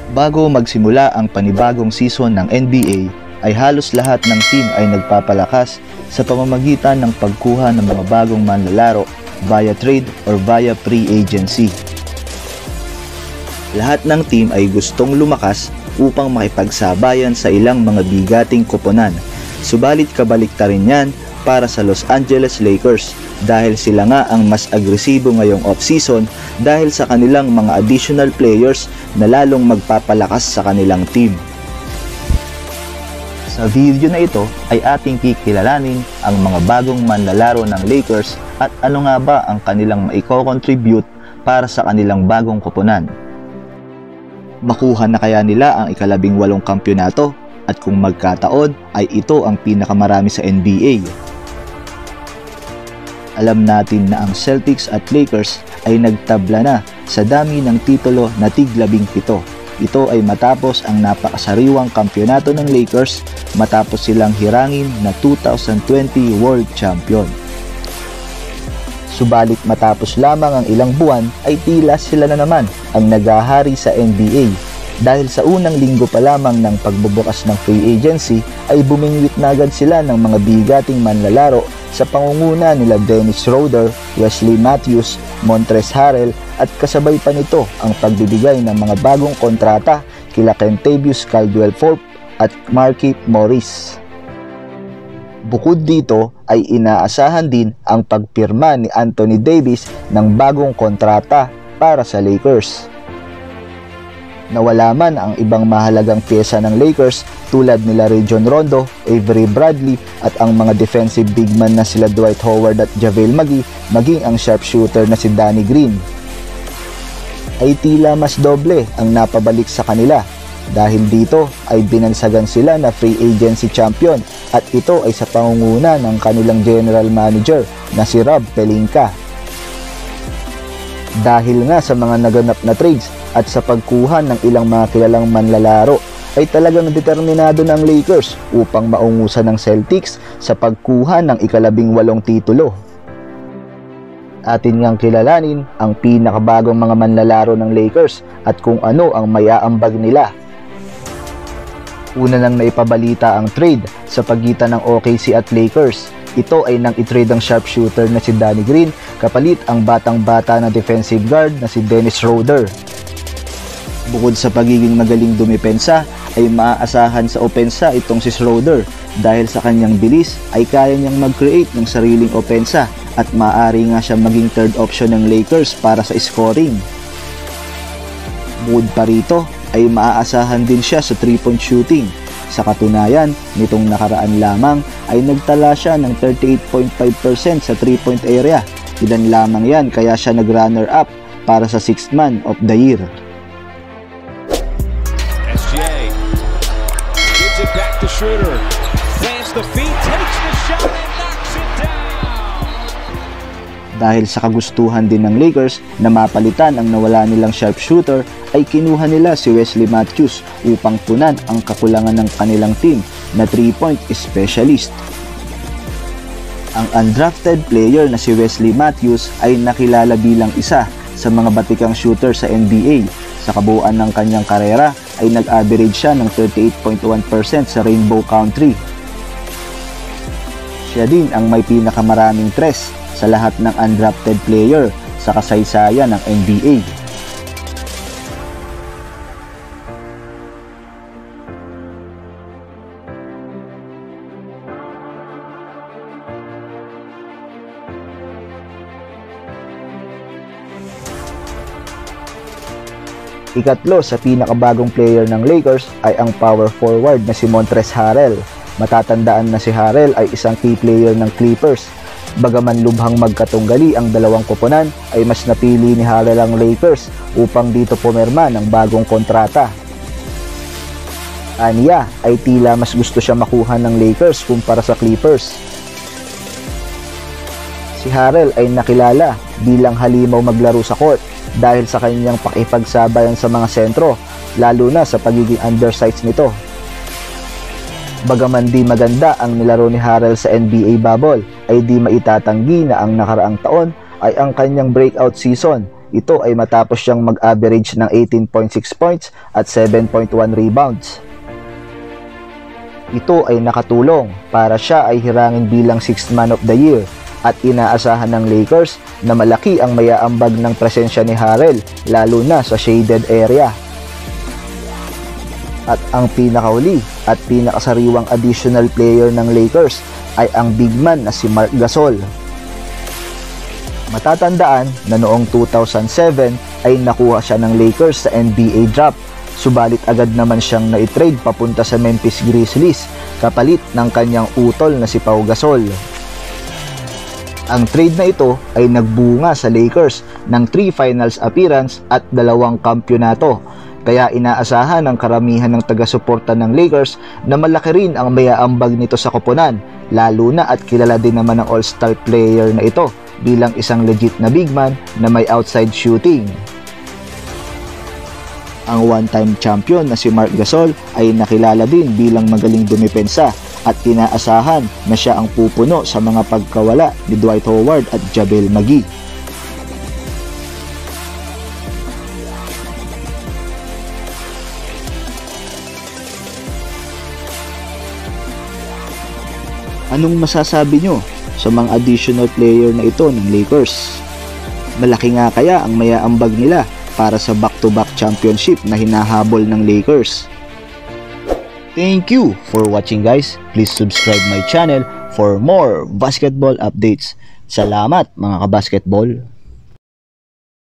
Bago magsimula ang panibagong season ng NBA, ay halos lahat ng team ay nagpapalakas sa pamamagitan ng pagkuha ng mga bagong manlalaro via trade or via free agency. Lahat ng team ay gustong lumakas upang makipagsabayan sa ilang mga bigating koponan. Subalit kabaliktarin yan para sa Los Angeles Lakers dahil sila nga ang mas agresibo ngayong off-season dahil sa kanilang mga additional players na lalong magpapalakas sa kanilang team. Sa video na ito ay ating kikilalanin ang mga bagong manlalaro ng Lakers at ano nga ba ang kanilang maiko-contribute para sa kanilang bagong koponan. Makuha na kaya nila ang ika-18 kampyonato at kung magkataon ay ito ang pinakamarami sa NBA. Alam natin na ang Celtics at Lakers ay nagtabla na sa dami ng titulo na tig-17. Ito ay matapos ang napakasariwang kampyonato ng Lakers matapos silang hirangin na 2020 World Champion. Subalit matapos lamang ang ilang buwan ay tila sila na naman ang naghahari sa NBA dahil sa unang linggo pa lamang ng pagbubukas ng free agency ay bumingwit na agad sila ng mga bigating manlalaro sa pangunguna nila Dennis Schroeder, Wesley Matthews, Montrezl Harrell at kasabay pa nito ang pagbibigay ng mga bagong kontrata kila Kentavious Caldwell-Pope at Markieff Morris. Bukod dito ay inaasahan din ang pagpirma ni Anthony Davis ng bagong kontrata para sa Lakers. Nawala man ang ibang mahalagang pyesa ng Lakers tulad nila Rajon Rondo, Avery Bradley at ang mga defensive big man na sila Dwight Howard at JaVale McGee maging ang sharpshooter na si Danny Green. Ay tila mas doble ang napabalik sa kanila dahil dito ay binansagan sila na free agency champion at ito ay sa pangunguna ng kanilang general manager na si Rob Pelinka. Dahil nga sa mga naganap na trades at sa pagkuha ng ilang mga kilalang manlalaro ay talagang determinado ng Lakers upang maungusan ng Celtics sa pagkuha ng ika-18 titulo. Atin ngang kilalanin ang pinakabagong mga manlalaro ng Lakers at kung ano ang maiaambag nila. Una nang naipabalita ang trade sa pagitan ng OKC at Lakers. Ito ay nang i-trade ang sharpshooter na si Danny Green kapalit ang batang-bata na defensive guard na si Dennis Schroeder. Bukod sa pagiging magaling dumepensa ay maaasahan sa opensa itong si Schroeder dahil sa kanyang bilis ay kaya niyang mag-create ng sariling opensa at maaari nga siya maging third option ng Lakers para sa scoring. Bukod pa rito ay maaasahan din siya sa 3-point shooting. Sa katunayan, nitong nakaraan lamang ay nagtala siya ng 38.5% sa 3-point area. Ilan lamang yan kaya siya nag-runner up para sa 6th man of the year. SJ gives it back to Schroeder. Plants the feet, takes the shot and knocks it down. Dahil sa kagustuhan din ng Lakers na mapalitan ang nawala nilang sharpshooter ay kinuha nila si Wesley Matthews upang punan ang kakulangan ng kanilang team na 3-point specialist. Ang undrafted player na si Wesley Matthews ay nakilala bilang isa sa mga batikang shooter sa NBA. Sa kabuuan ng kanyang karera ay nag-average siya ng 38.1% sa Rainbow Country. Siya din ang may pinakamaraming tres sa lahat ng undrafted player sa kasaysayan ng NBA. Ikatlo sa pinakabagong player ng Lakers ay ang power forward na si Montrezl Harrell. Matatandaan na si Harrell ay isang key player ng Clippers. Bagaman lubhang magkatunggali ang dalawang koponan ay mas napili ni Harrell ang Lakers upang dito pumirma ng bagong kontrata. Aniya ay tila mas gusto siya makuha ng Lakers kumpara sa Clippers. Si Harrell ay nakilala bilang halimaw maglaro sa court dahil sa kanyang pakipagsabayan sa mga sentro, lalo na sa pagiging undersized nito. Bagaman di maganda ang nilaro ni Harrell sa NBA bubble, ay di maitatanggi na ang nakaraang taon ay ang kanyang breakout season Ito ay matapos siyang mag-average ng 18.6 points at 7.1 rebounds. Ito ay nakatulong para siya ay hirangin bilang 6th man of the year at inaasahan ng Lakers na malaki ang mayaambag ng presensya ni Harrell lalo na sa shaded area. At ang pinakahuli at pinakasariwang additional player ng Lakers ay ang big man na si Gasol. Matatandaan na noong 2007 ay nakuha siya ng Lakers sa NBA draft, subalit agad naman siyang na-trade papunta sa Memphis Grizzlies kapalit ng kanyang utol na si Pau Gasol. Ang trade na ito ay nagbunga sa Lakers ng 3 finals appearance at 2 kampyonato. Kaya inaasahan ng karamihan ng taga-suporta ng Lakers na malaki rin ang mayaambag nito sa koponan, lalo na at kilala din naman ng all-star player na ito bilang isang legit na big man na may outside shooting. Ang one-time champion na si Gasol ay nakilala din bilang magaling dumepensa at inaasahan na siya ang pupuno sa mga pagkawala ni Dwight Howard at Jabel McGee. Anong masasabi nyo sa mga additional player na ito ng Lakers? Malaki nga kaya ang mayaambag nila para sa back-to-back championship na hinahabol ng Lakers? Thank you for watching guys. Please subscribe my channel for more basketball updates. Salamat mga kabasketball.